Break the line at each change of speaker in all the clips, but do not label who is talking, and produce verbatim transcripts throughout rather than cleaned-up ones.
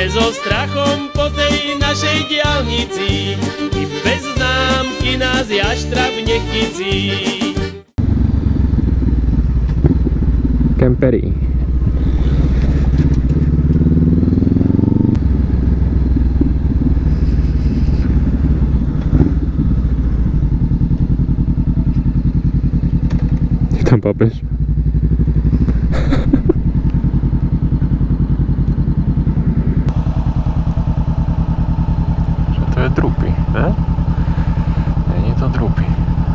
Ideme so strachom po tej našej diaľnici, i bez známky nás jaštrab nechycí.
Kempery. Je tam papež. Že to je drupy, ne? Nie je to drupy.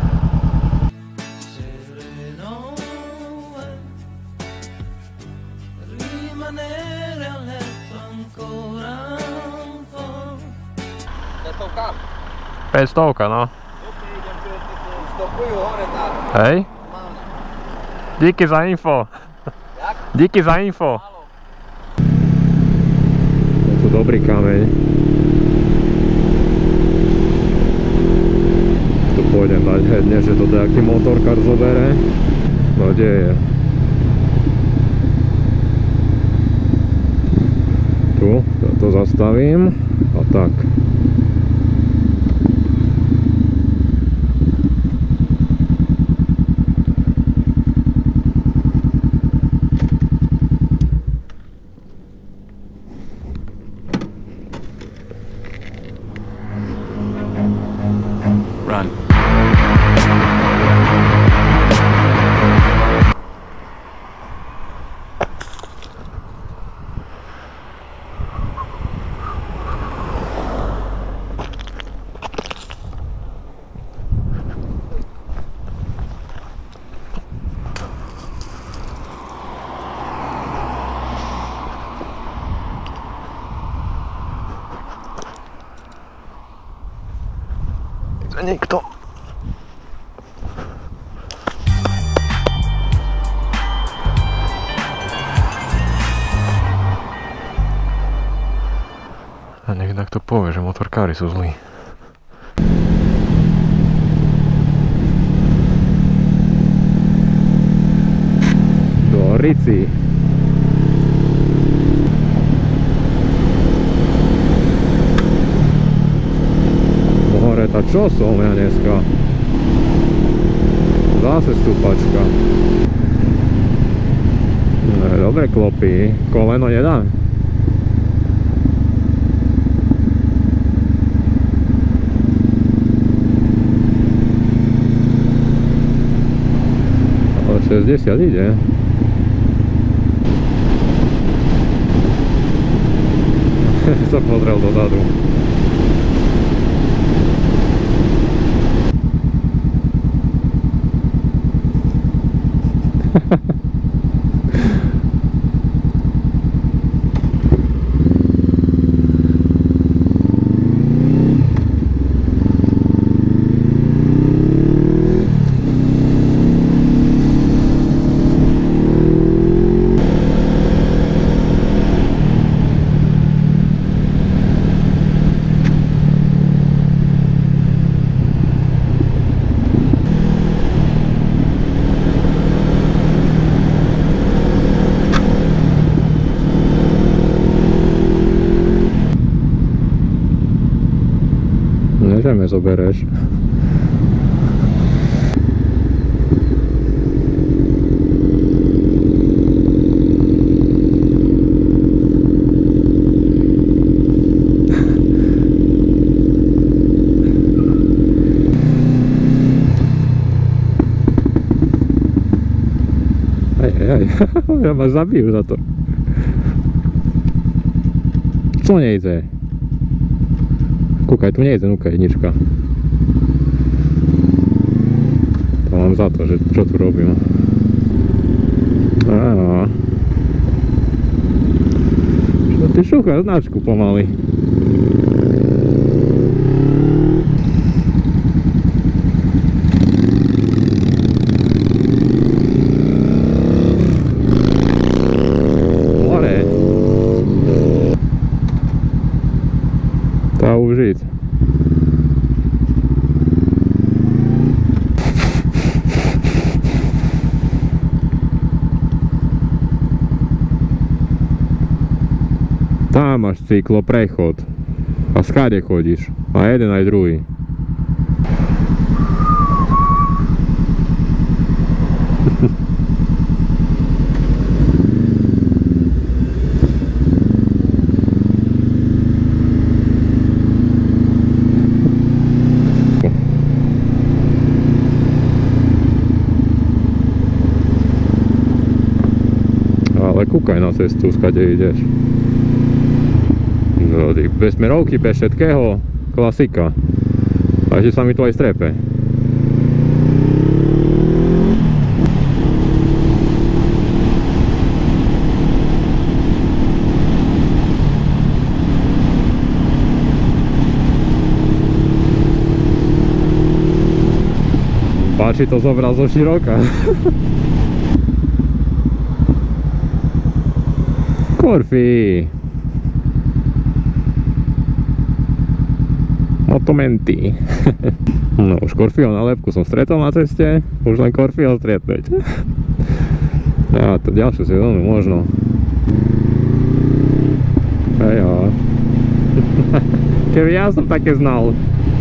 päťstovka, no.
Stopujú hore tak.
Hej. Díky za info.
Jak?
Díky za info. Je tu dobrý kameň. Tu pôjdem dať hedne, že to nejaký motorkár zobere. No kde je? Tu, to zastavím. A tak.
Run.
Nikto. A nech takto povie, že motorkári sú zlí. Do Rici. A čo som ja dneska? Zase stúpačka. No, dobre klopí. Koleno nedá? Ale šesťdesiat ide. Som pozrel dozadu. Že me zobereš. Aj, aj, aj, ja ma zabijú za to. Co nejde? Kúkaj, tu nejde núka jednička. To mám za to, že čo tu robím. Á. Čo ty šúchaš značku pomaly? Užít. Tam máš cykloprechod. A skade chodíš. A jeden aj druhý. Ale kúkaj na cestu, skade ideš. No, bez smerovky, bez všetkého, klasika. A ešte sa mi to aj strepe. Páči to zobral zo široka. Corfi. Motomenti. No už Corfiho nálepku som stretol na ceste, už len Corfiho stretnúť. A to ďalšiu sezónu možno. Ejo. Keby ja som také znal.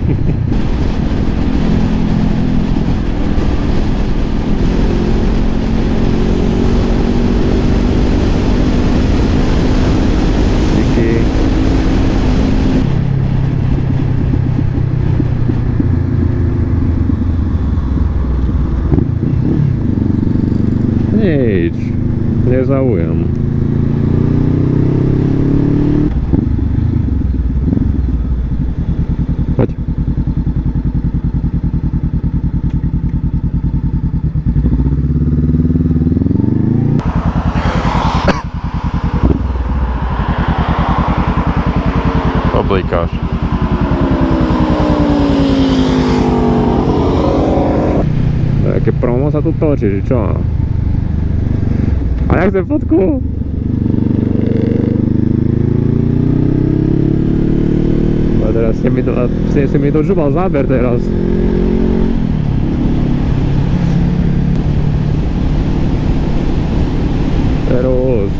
Nič, nezaujem. Poď. Oblikáš. Jaké promo sa tu točí, čo? A jak chcem fotku? A teraz si mi to, si, si mi to žubal záber teraz. Teraz.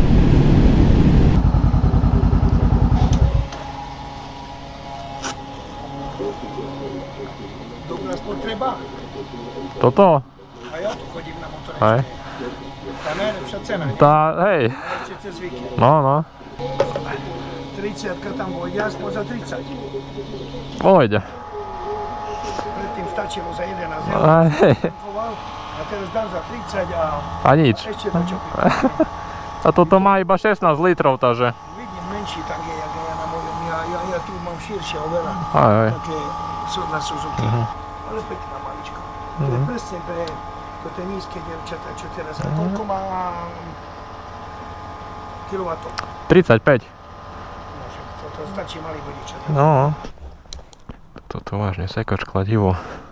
Dobrá spotreba.
Toto?
A ja tu chodím na motorečke.
Aj.
Tá najlepšia cena, nie?
Tá, hej.
Ešte cez víkend.
No, no.
tridsiatka tam vojde aspoň za tridsať.
Pôjde.
Predtým stačilo za jedenásť eur.
Aj, hej.
A teraz dám za tridsať a...
A nič.
Ešte to čo
A toto má iba šestnásť litrov, takže.
Vidím menší tak je, jak ja na mojom. Ja, ja, ja tu mám širšie oveľa.
Aj, aj.
Také sú na Suzuki.
Uh-huh.
Ale pekná malička. To
Uh-huh.
je presne pre toto nízke dievčatá, čo teraz. A koľko má kilovatov?
tridsaťpäť.
No, že toto stačí malý vodičat.
No. Toto vážne sekač kladivo.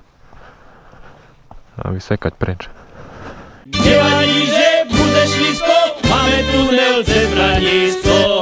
A vysekať preč.
Nevadí, že bude šlisko, máme tunel cez Branisko.